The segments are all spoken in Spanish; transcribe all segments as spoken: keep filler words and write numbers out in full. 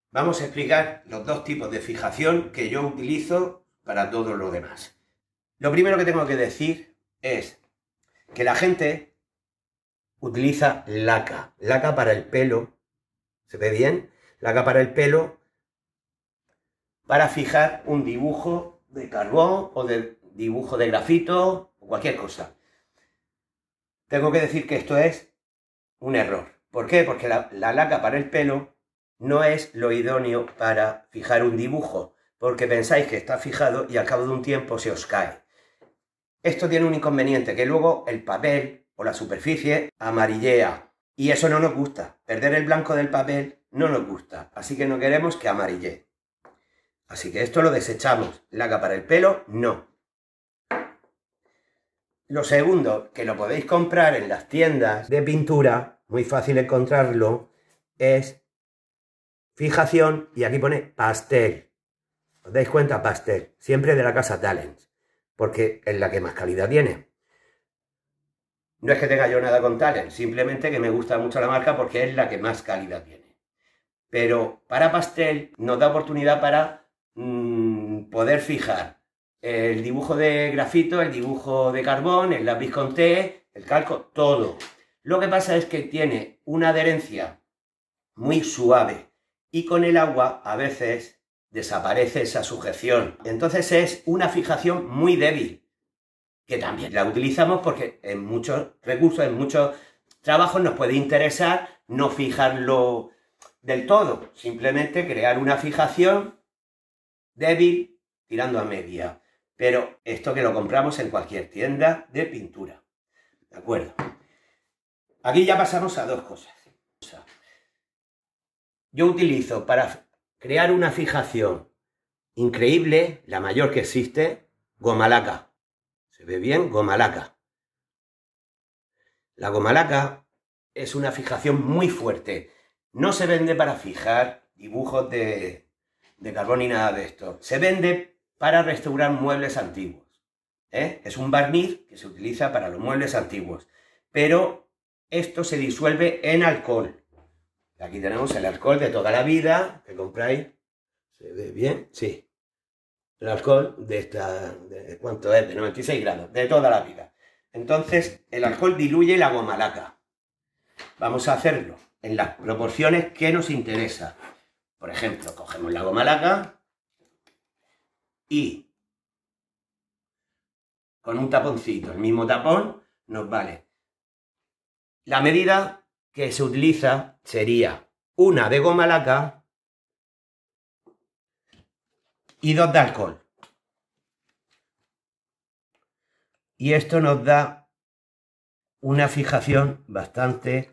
Vamos a explicar los dos tipos de fijación que yo utilizo para todo lo demás. Lo primero que tengo que decir es que la gente utiliza laca, laca para el pelo, ¿se ve bien? Laca para el pelo para fijar un dibujo de carbón o de dibujo de grafito o cualquier cosa. Tengo que decir que esto es un error. ¿Por qué? Porque la, la laca para el pelo no es lo idóneo para fijar un dibujo, porque pensáis que está fijado y al cabo de un tiempo se os cae. Esto tiene un inconveniente, que luego el papel o la superficie amarillea, y eso no nos gusta. Perder el blanco del papel no nos gusta, así que no queremos que amarille. Así que esto lo desechamos. Laca para el pelo, no. Lo segundo, que lo podéis comprar en las tiendas de pintura, muy fácil encontrarlo, es fijación, y aquí pone pastel. ¿Os dais cuenta? Pastel. Siempre de la casa Talens, porque es la que más calidad tiene. No es que tenga yo nada con Talens, simplemente que me gusta mucho la marca porque es la que más calidad tiene. Pero para pastel nos da oportunidad para mmm, poder fijar el dibujo de grafito, el dibujo de carbón, el lápiz con T, el calco, todo. Lo que pasa es que tiene una adherencia muy suave y con el agua a veces desaparece esa sujeción. Entonces es una fijación muy débil, que también la utilizamos porque en muchos recursos, en muchos trabajos nos puede interesar no fijarlo del todo, simplemente crear una fijación débil tirando a media. Pero esto que lo compramos en cualquier tienda de pintura. ¿De acuerdo? Aquí ya pasamos a dos cosas. Yo utilizo para crear una fijación increíble, la mayor que existe, goma laca. ¿Se ve bien? Goma laca. La goma laca es una fijación muy fuerte. No se vende para fijar dibujos de, de carbón ni nada de esto. Se vende para restaurar muebles antiguos. ¿Eh? Es un barniz que se utiliza para los muebles antiguos. Pero esto se disuelve en alcohol. Aquí tenemos el alcohol de toda la vida que compráis. ¿Se ve bien? Sí. El alcohol de esta... De, ¿cuánto es? De noventa y seis grados. De toda la vida. Entonces, el alcohol diluye la goma laca. Vamos a hacerlo en las proporciones que nos interesa. Por ejemplo, cogemos la goma laca y con un taponcito, el mismo tapón, nos vale. La medida que se utiliza sería una de goma laca y dos de alcohol. Y esto nos da una fijación bastante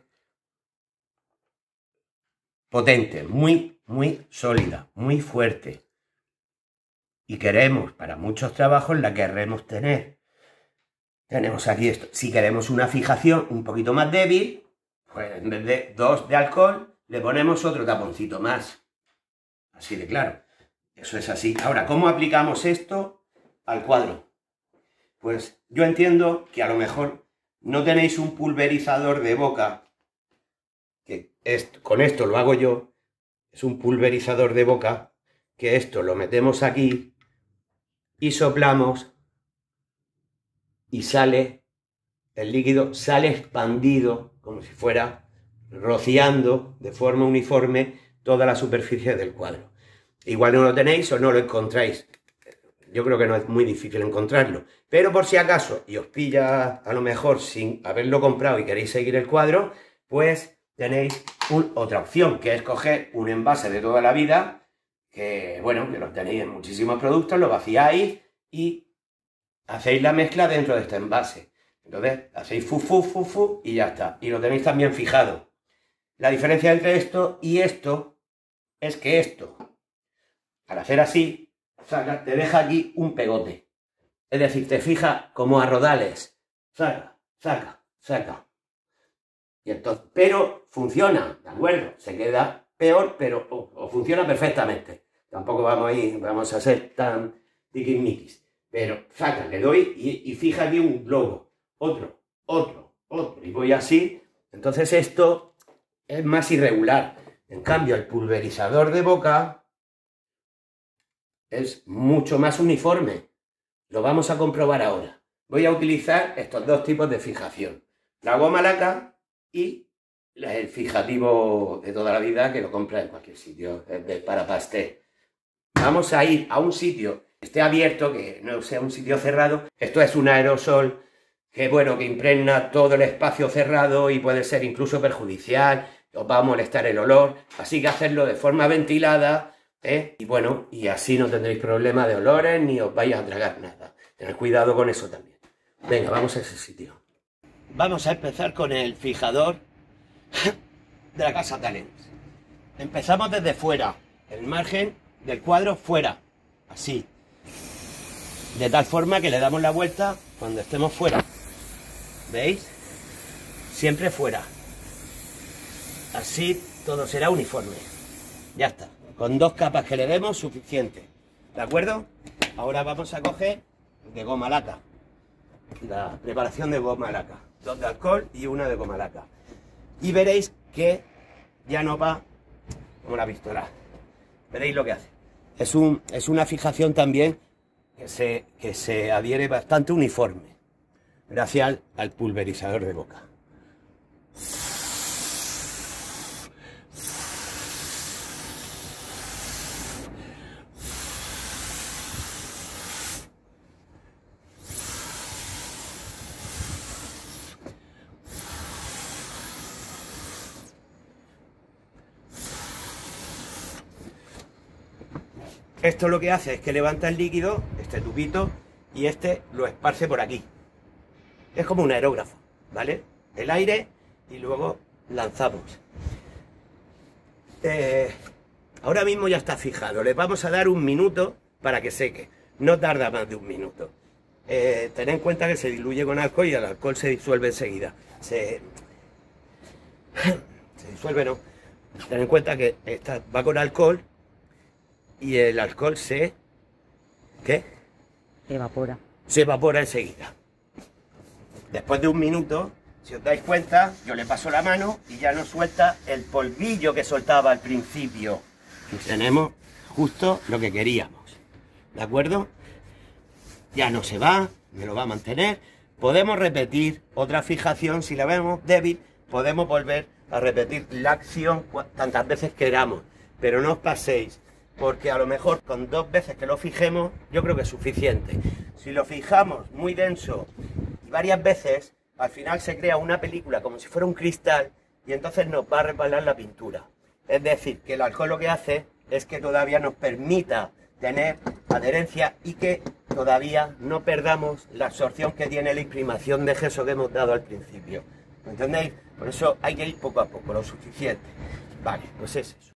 potente, muy, muy sólida, muy fuerte. Y queremos, para muchos trabajos, la querremos tener. Tenemos aquí esto. Si queremos una fijación un poquito más débil, pues en vez de dos de alcohol, le ponemos otro taponcito más. Así de claro. Eso es así. Ahora, ¿cómo aplicamos esto al cuadro? Pues yo entiendo que a lo mejor no tenéis un pulverizador de boca, que esto, con esto lo hago yo, es un pulverizador de boca, que esto lo metemos aquí y soplamos y sale, el líquido sale expandido, como si fuera rociando de forma uniforme toda la superficie del cuadro. Igual no lo tenéis o no lo encontráis. Yo creo que no es muy difícil encontrarlo. Pero por si acaso, y os pilla a lo mejor sin haberlo comprado y queréis seguir el cuadro, pues tenéis un, otra opción, que es coger un envase de toda la vida, que bueno, que lo tenéis en muchísimos productos, lo vaciáis y hacéis la mezcla dentro de este envase. Entonces, hacéis fu, fu, fu, fu y ya está. Y lo tenéis también fijado. La diferencia entre esto y esto es que esto, al hacer así, saca, te deja aquí un pegote. Es decir, te fija como a rodales. Saca, saca, saca. Y entonces, pero funciona, ¿de acuerdo? Se queda peor, pero o, o funciona perfectamente. Tampoco vamos a ir, vamos a ser tan tiquismiquis. Pero saca, le doy y, y fija aquí un globo. Otro, otro, otro. Y voy así. Entonces esto es más irregular. En cambio, el pulverizador de boca es mucho más uniforme. Lo vamos a comprobar ahora. Voy a utilizar estos dos tipos de fijación. La goma laca y el fijativo de toda la vida que lo compra en cualquier sitio, para pastel. Vamos a ir a un sitio que esté abierto, que no sea un sitio cerrado. Esto es un aerosol que, bueno, que impregna todo el espacio cerrado y puede ser incluso perjudicial, os va a molestar el olor, así que hacerlo de forma ventilada, ¿eh? Y bueno, y así no tendréis problema de olores ni os vais a tragar nada. Tened cuidado con eso también. Venga, vamos a ese sitio. Vamos a empezar con el fijador de la casa Talents. Empezamos desde fuera, el margen del cuadro fuera, así. De tal forma que le damos la vuelta cuando estemos fuera. ¿Veis? Siempre fuera. Así todo será uniforme. Ya está. Con dos capas que le demos, suficiente. ¿De acuerdo? Ahora vamos a coger de goma laca. La preparación de goma laca. Dos de alcohol y una de goma laca. Y veréis que ya no va como la pistola. Veréis lo que hace. Es, un, es una fijación también que se, que se adhiere bastante uniforme. Gracias al, al pulverizador de boca. Esto lo que hace es que levanta el líquido, este tubito, y este lo esparce por aquí. Es como un aerógrafo, ¿vale? El aire y luego lanzamos. Eh, ahora mismo ya está fijado. Le vamos a dar un minuto para que seque. No tarda más de un minuto. Eh, tened en cuenta que se diluye con alcohol y el alcohol se disuelve enseguida. Se, se disuelve, no. Tened en cuenta que esta va con alcohol y el alcohol se... ¿Qué? Evapora. Se evapora enseguida. Después de un minuto, si os dais cuenta, yo le paso la mano y ya no suelta el polvillo que soltaba al principio. Y tenemos justo lo que queríamos. ¿De acuerdo? Ya no se va, me lo va a mantener. Podemos repetir otra fijación, si la vemos débil, podemos volver a repetir la acción tantas veces queramos. Pero no os paséis, porque a lo mejor con dos veces que lo fijemos, yo creo que es suficiente. Si lo fijamos muy denso y varias veces, al final se crea una película como si fuera un cristal y entonces nos va a resbalar la pintura. Es decir, que el alcohol lo que hace es que todavía nos permita tener adherencia y que todavía no perdamos la absorción que tiene la imprimación de gesso que hemos dado al principio. ¿Me entendéis? Por eso hay que ir poco a poco, lo suficiente. Vale, pues es eso.